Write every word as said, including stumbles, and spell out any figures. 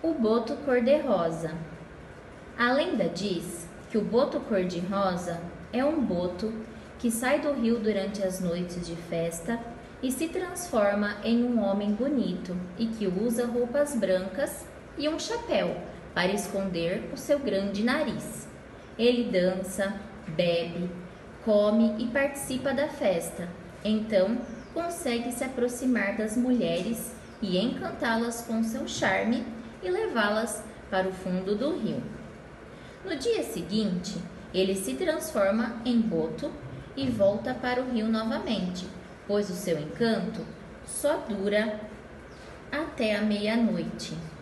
O boto cor-de-rosa. A lenda diz que o boto cor-de-rosa é um boto que sai do rio durante as noites de festa e se transforma em um homem bonito e que usa roupas brancas e um chapéu para esconder o seu grande nariz. Ele dança, bebe, come e participa da festa, então consegue se aproximar das mulheres e encantá-las com seu charme e levá-las para o fundo do rio. No dia seguinte, ele se transforma em boto e volta para o rio novamente, pois o seu encanto só dura até a meia-noite.